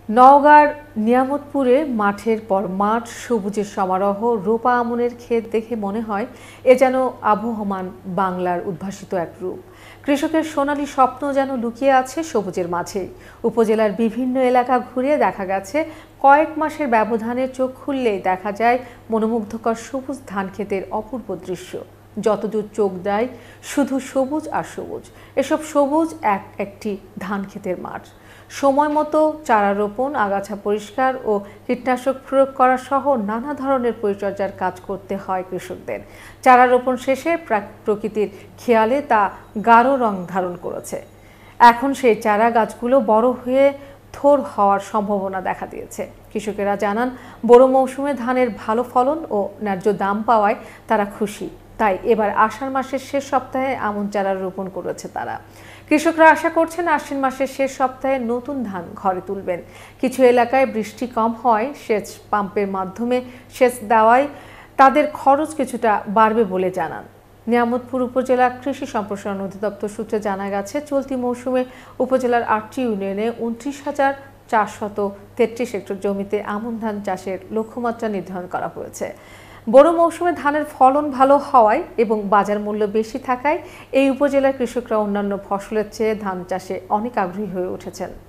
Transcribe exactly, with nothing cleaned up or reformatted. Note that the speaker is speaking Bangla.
নওগাঁর নিয়ামতপুরে মাঠের পর মাঠ, সবুজের সমারোহ, রোপা আমনের ক্ষেত দেখে মনে হয় এ যেন আবহমান বাংলার উদ্ভাসিত এক রূপ। কৃষকের সোনালী স্বপ্ন যেন লুকিয়ে আছে সবুজের মাঝে। উপজেলার বিভিন্ন এলাকা ঘুরে দেখা গেছে কয়েক মাসের ব্যবধানে চোখ খুললেই দেখা যায় মনোমুগ্ধকর সবুজ ধান ক্ষেতের অপূর্ব দৃশ্য। যতদূর চোখ দেয় শুধু সবুজ আর সবুজ। এসব সবুজ এক একটি ধান ক্ষেতের মাঠ। সময় মতো চারা রোপণ, আগাছা পরিষ্কার ও কীটনাশক প্রয়োগ করা সহ নানা ধরনের পরিচর্যার কাজ করতে হয় কৃষকদের। চারা রোপণ শেষে প্রকৃতির খেয়ালে তা গাঢ় রং ধারণ করেছে। এখন সেই চারা গাছগুলো বড় হয়ে থোর হওয়ার সম্ভাবনা দেখা দিয়েছে। কৃষকেরা জানান, বড় মৌসুমে ধানের ভালো ফলন ও ন্যায্য দাম পাওয়ায় তারা খুশি। তাই এবার আষাঢ় মাসের শেষ সপ্তাহে আমন চারা রোপণ করেছে তারা। কৃষকরা আশা করছেন আশ্বিন মাসের শেষ সপ্তাহে নতুন ধান ঘরে তুলবেন। কিছু এলাকায় বৃষ্টি কম হয়, সেচ পাম্পের মাধ্যমে সেচ দেওয়ায় তাদের খরচ কিছুটা বাড়বে বলে জানান। নিয়ামতপুর উপজেলা কৃষি সম্প্রসারণ অধিদপ্তর সূত্রে জানা গেছে, চলতি মৌসুমে উপজেলার আটটি ইউনিয়নে উনত্রিশ হাজার চারশত তেত্রিশ হেক্টর জমিতে আমন ধান চাষের লক্ষ্যমাত্রা নির্ধারণ করা হয়েছে। বড় মৌসুমে ধানের ফলন ভালো হওয়ায় এবং বাজার মূল্য বেশি থাকায় এই উপজেলার কৃষকরা অন্যান্য ফসলের চেয়ে ধান চাষে অনেক আগ্রহী হয়ে উঠেছেন।